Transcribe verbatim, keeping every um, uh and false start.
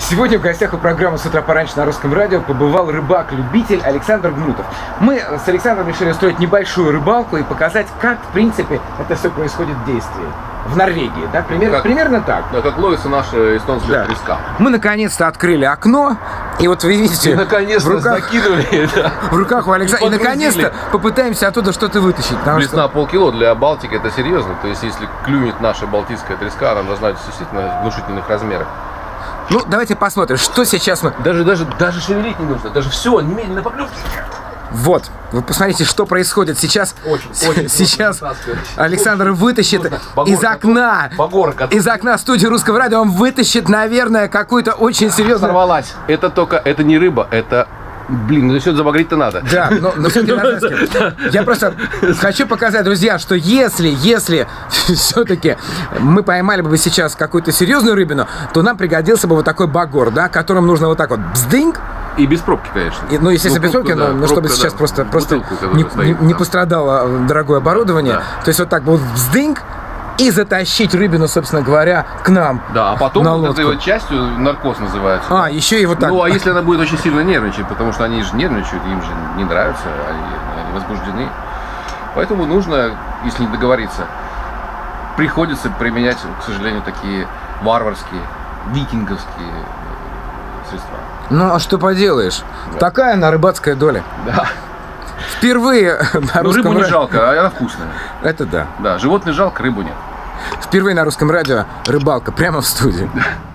Сегодня в гостях у программы «С утра пораньше» на Русском радио побывал рыбак-любитель Александр Гнутов. Мы с Александром решили устроить небольшую рыбалку и показать, как, в принципе, это все происходит в действии. В Норвегии, да? Пример, как, примерно так. Да, как ловится наша эстонская да. треска. Мы наконец-то открыли окно, и вот вы видите... И наконец-то руках, закинули. Да. В руках у Александра. И, и наконец-то попытаемся оттуда что-то вытащить. Блесна что... полкило для Балтики это серьезно. То есть, если клюнет наша балтийская треска, она должна быть действительно внушительных размеров. Ну, давайте посмотрим, что сейчас мы... Даже, даже, даже шевелить не нужно. Даже все, немедленно поклевки. Вот, вы посмотрите, что происходит сейчас. Очень, очень сейчас Александр вытащит Багор, из окна, Багор, из окна студии Русского радио, он вытащит, наверное, какую-то очень серьезную... Сорвалась. Это только, это не рыба, это... Блин, ну все забагрить-то надо. Да, но, но все-таки я просто хочу показать, друзья, что если, если все-таки мы поймали бы сейчас какую-то серьезную рыбину, то нам пригодился бы вот такой багор, да, которым нужно вот так вот бздынь. И без пробки, конечно. И, ну, естественно, ну, без пробки, да, но, но чтобы да, сейчас просто, просто бутылку, не, стоит, не, не пострадало дорогое оборудование. Да. То есть вот так вот вздынь и затащить рыбину, собственно говоря, к нам. Да, а потом вот этой вот частью наркоз называется. А, еще и вот так. Ну, а если она будет очень сильно нервничать, потому что они же нервничают, им же не нравится, они, они возбуждены. Поэтому нужно, если не договориться, приходится применять, к сожалению, такие варварские, викинговские средства. Ну, а что поделаешь? Да. Такая она рыбацкая доля. Да. Впервые на ну, русском рыбу не радио... жалко, а она вкусная. Это да. Да, животных жалко, рыбу нет. Впервые на Русском радио рыбалка прямо в студии.